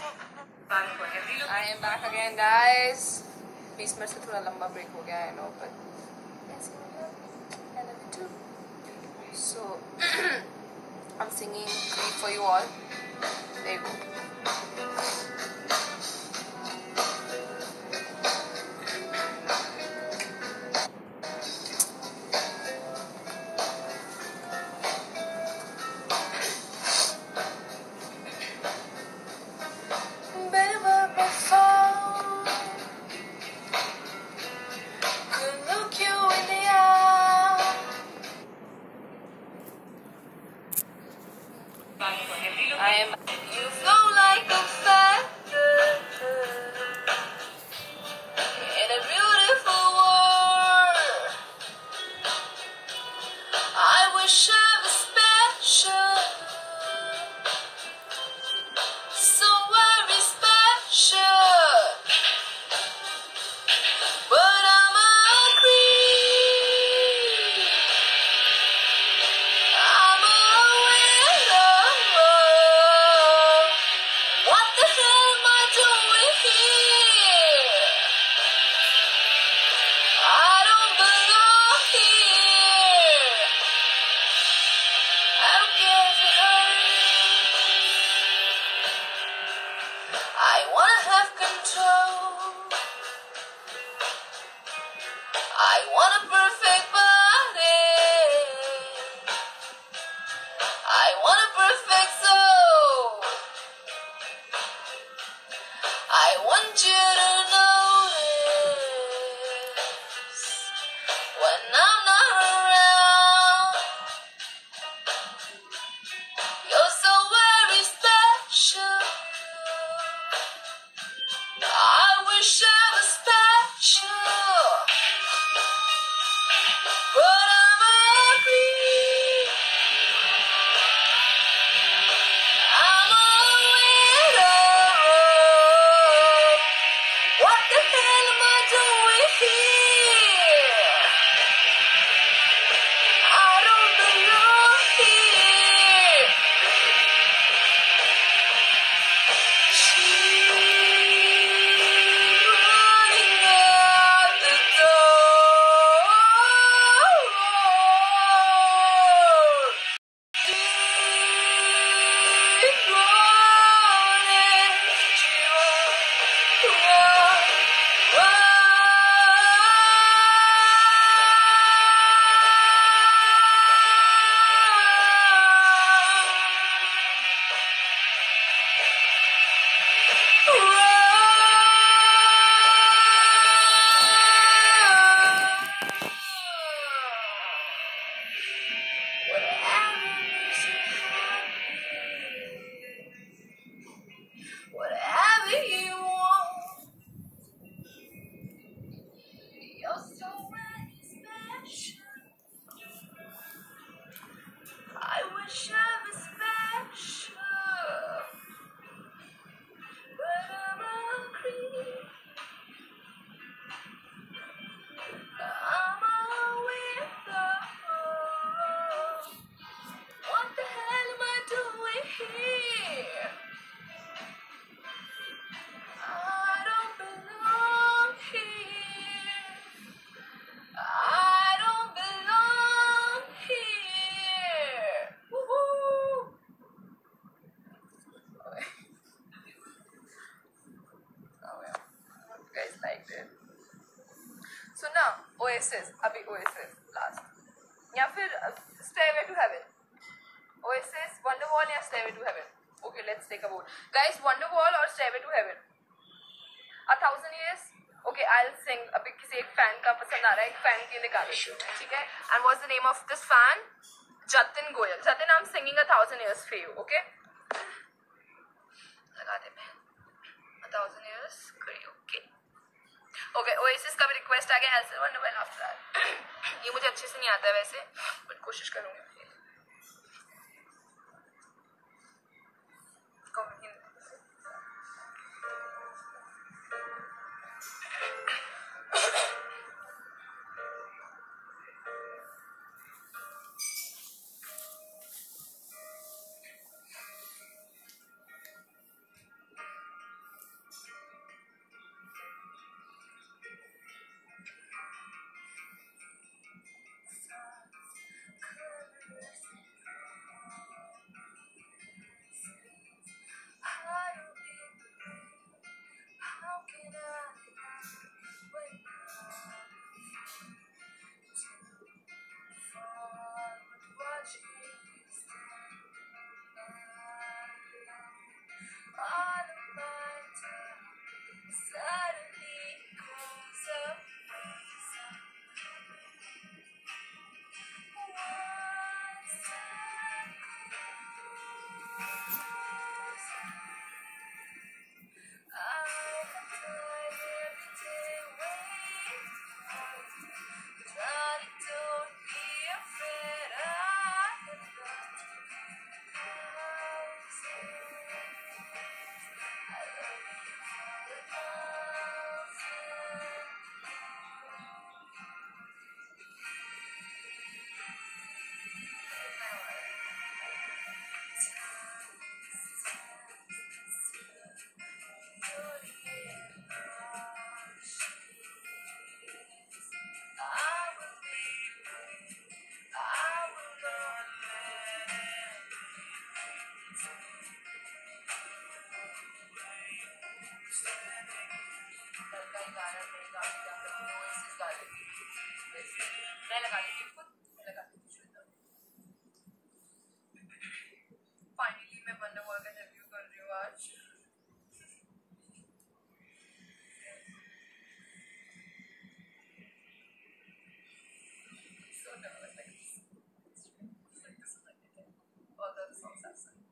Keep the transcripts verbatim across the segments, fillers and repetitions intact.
I am back again, guys. बीस मिनट से थोड़ा लंबा ब्रेक हो गया है, no, but I love it too. So I'm singing for you all. There you go. I am. You flow like a feather in a beautiful world. I wish I was special, so very special. But I'm a creep. I'm a widow. What the hell am I doing here? I don't belong here. I don't care if it hurts. I wanna have control. I want a perfect body. I want a perfect soul. I want you to notice when I'm not around. You're so very special. I wish I was special, but I'm a creep. I'm a widow. What the hell am I doing here? I don't belong here. She's running out the door. She's running. She run, run, whatever you want. You're so very special. I wish I was special, but I'm a creep. I'm a widow. What the hell am I doing here? I don't belong here. I don't belong here. Woohoo! Okay. Oh yeah, I hope you guys liked it. So now Oasis, अभी Oasis last, या फिर uh, Stairway to Heaven. Oasis, Wonderwall या Stairway to Heaven. Okay, let's take a vote, guys. Wonderwall or Stairway to Heaven? A thousand years. Okay, I'll sing. अभी किसी एक fan का पसंद आ रहा है, एक fan के लिए गा रही हूँ, ठीक है? And what's the name of this fan? Jatin Goyal. Jatin, I'm singing a thousand years for you. Okay? लगा दे मैं. A thousand years for you. Okay. Okay, Oasis का भी request आ गया. I'll sing Wonderwall after that. ये मुझे अच्छे से नहीं आता है वैसे, but कोशिश करूँगी. Come in. कल का ही गाना नहीं गा के क्या करती हूँ ओएसिस गा लेती हूँ वैसे मैं लगा लेती हूँ खुद मैं लगा लेती हूँ श्वेता फाइनली मैं वंडरवॉल का रिव्यू कर रही हूँ आज so nervous like like this is like it all the other songs I've sung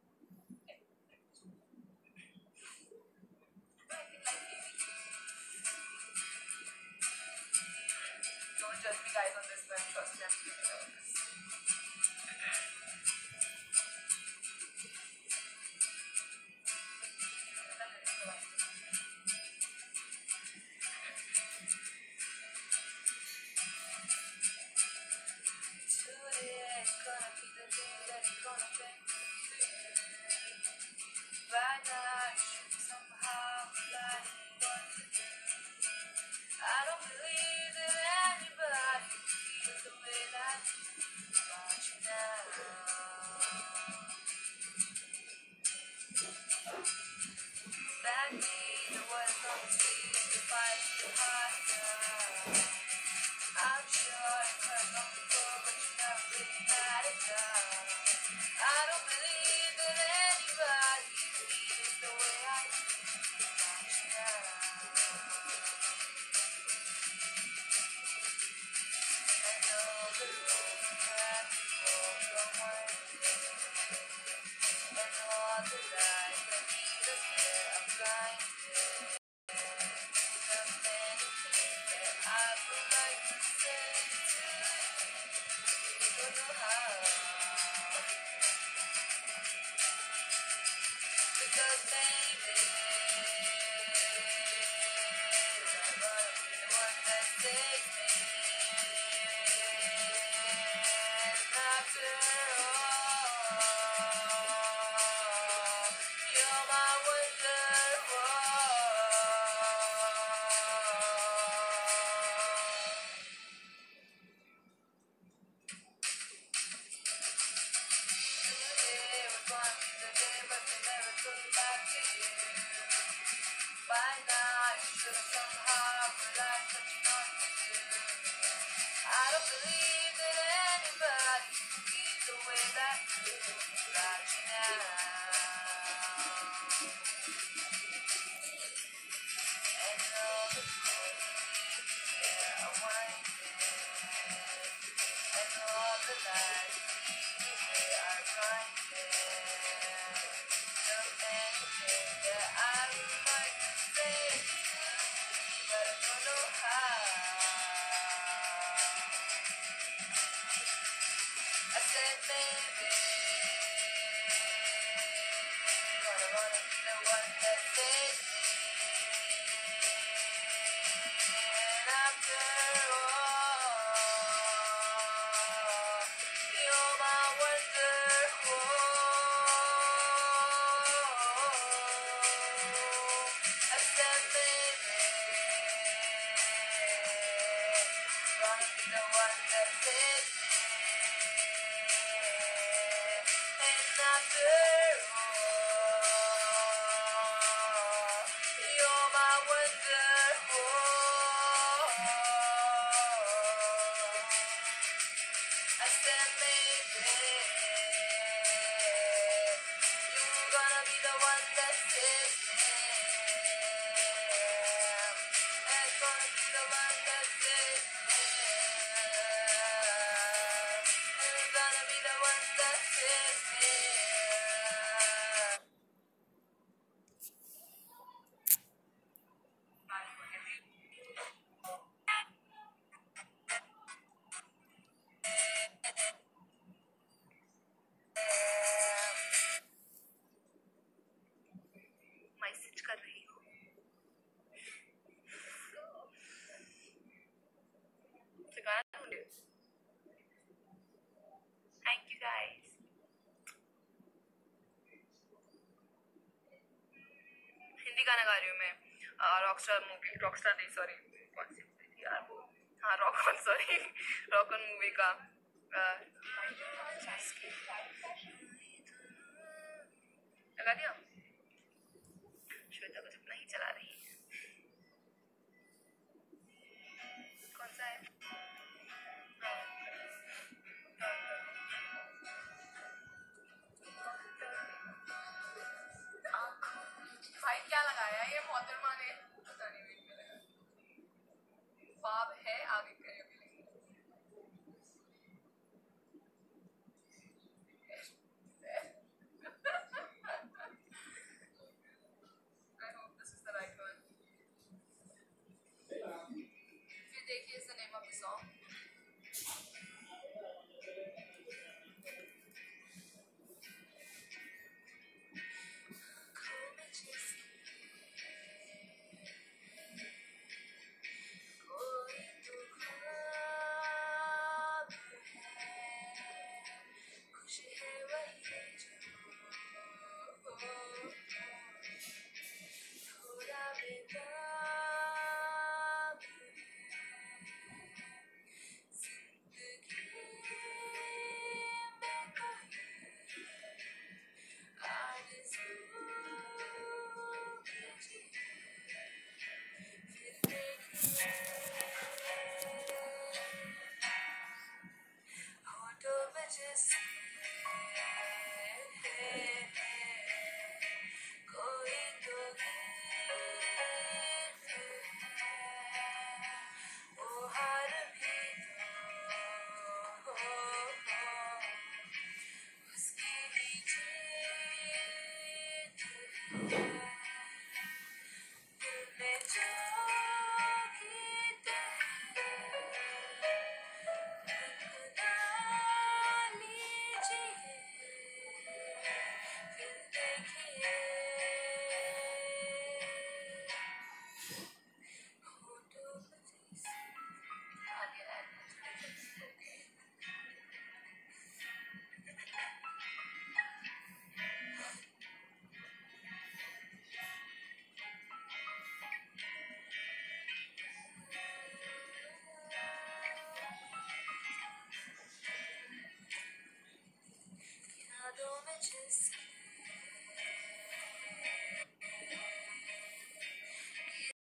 don't judge me guys on this one trust me I'm feeling nervous I don't believe that anybody feels the way that about you now. That means the words on the street to fight too hard now. I'm sure you've heard them before, but you never really had it down. I don't believe that anybody feels the way I feel about you now. Because baby, I'm gonna be the one that saves me. And after all, you're my wonderwall. Today was gonna be the day, but they never took it back to you. By now, you should have somehow realized what you know to do. I don't believe that anybody feels the way that you do about you now. And all the belief there are winding, and all the lies they are grinding. So anything that I would like to say to you, but I don't know how. I said maybe, but I wanna be the one that saves me. And after all, you're my wonderwall. I said maybe, gonna be the one that saves me. And after all, you're my wonderwall. I said maybe, you're gonna be the one that saves me. And gonna be the one that saves me. And gonna be the one that saves me. Message कर रही हूँ गाना ढूंढे thank you guys Hindi गाना गा रही हूँ मैं रॉकस्टार मूवी रॉकस्टार नहीं सॉरी कौन सी मूवी थी यार वो हाँ रॉक ऑन सॉरी रॉक ऑन मूवी का लगा दिया श्वेता को जब नहीं चला मोहतरमा ने पता नहीं वेट करेगा ख्वाब है आगे